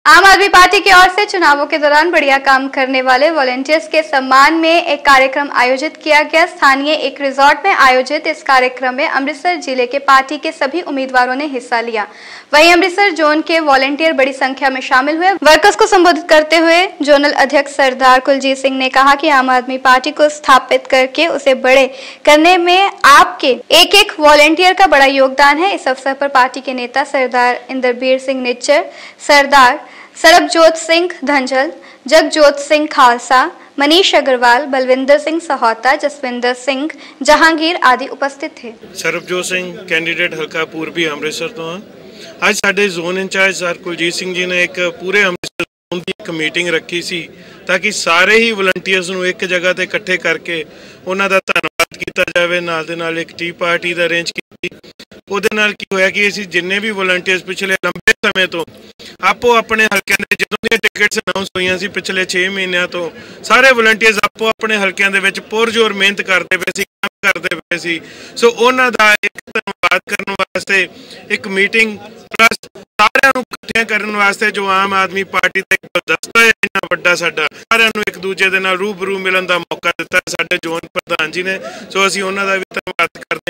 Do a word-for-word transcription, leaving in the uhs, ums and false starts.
आम आदमी पार्टी की ओर से चुनावों के दौरान बढ़िया काम करने वाले वॉलंटियर्स के सम्मान में एक कार्यक्रम आयोजित किया गया। स्थानीय एक रिजॉर्ट में आयोजित इस कार्यक्रम में अमृतसर जिले के पार्टी के सभी उम्मीदवारों ने हिस्सा लिया। वहीं अमृतसर जोन के वॉलंटियर बड़ी संख्या में शामिल हुए। वर्कर्स को संबोधित करते हुए जोनल अध्यक्ष सरदार कुलजीत सिंह ने कहा कि आम आदमी पार्टी को स्थापित करके उसे बड़े करने में आपके एक एक वॉलंटियर का बड़ा योगदान है। इस अवसर पर पार्टी के नेता सरदार इंद्रबीर सिंह निज्जर, सरदार सरबजोत सिंह धंजल, जगजोत सिंह खालसा, मनीष अग्रवाल, बलविंदर सिंह सहोता, जसविंदर सिंह जहांगीर आदि उपस्थित थे। सरबजोत सिंह कैंडीडेट हल्का पूर्वी अमृतसर तो आज साडे zone incharge sir Kuljit Singh ji ने एक पूरे अमृतसर जोन की एक मीटिंग रखी सी ताकि सारे ही वलंटियर्स नूं एक जगह ते इकट्ठे करके उन्हां दा धन्नवाद कीता जावे। नाल दे नाल एक टी पार्टी दा अरेंज कीती। ਉਹਦੇ ਨਾਲ ਕੀ ਹੋਇਆ ਕਿ ਅਸੀਂ ਜਿੰਨੇ ਵੀ ਵਲੰਟੀਅਰਸ ਪਿਛਲੇ ਲੰਬੇ ਸਮੇਂ ਤੋਂ ਆਪੋ ਆਪਣੇ ਹਲਕਿਆਂ ਦੇ ਜਦੋਂ ਦੀਆਂ ਟਿਕਟਸ ਅਨਾਉਂਸ ਹੋਈਆਂ ਸੀ ਪਿਛਲੇ ਛੇ ਮਹੀਨਿਆਂ ਤੋਂ ਸਾਰੇ ਵਲੰਟੀਅਰਸ ਆਪੋ ਆਪਣੇ ਹਲਕਿਆਂ ਦੇ ਵਿੱਚ ਪੁਰਜ਼ੋਰ ਮਿਹਨਤ ਕਰਦੇ ਪਏ ਸੀ, ਕੰਮ ਕਰਦੇ ਪਏ ਸੀ। ਸੋ ਉਹਨਾਂ ਦਾ ਇੱਕ ਧੰਨਵਾਦ ਕਰਨ ਵਾਸਤੇ ਇੱਕ ਮੀਟਿੰਗ ਪਲੱਸ ਸਾਰਿਆਂ ਨੂੰ ਇਕੱਠਿਆਂ ਕਰਨ ਵਾਸਤੇ ਜੋ ਆਮ ਆਦਮੀ ਪਾਰਟੀ ਦਾ ਇੱਕ ਗੁਲਦਸਤਾ ਹੈ ਇੰਨਾ ਵੱਡਾ ਸਾਡਾ ਸਾਰਿਆਂ ਨੂੰ ਇੱਕ ਦੂਜੇ ਦੇ ਨਾਲ ਰੂਬਰੂ ਮਿਲਣ ਦਾ ਮੌਕਾ ਦਿੱਤਾ ਸਾਡੇ ਜ਼ੋਨ ਪ੍ਰਧਾਨ ਜੀ ਨੇ। ਸੋ ਅਸੀਂ ਉਹਨਾਂ ਦਾ ਵੀ ਧੰਨਵਾਦ ਕਰਦੇ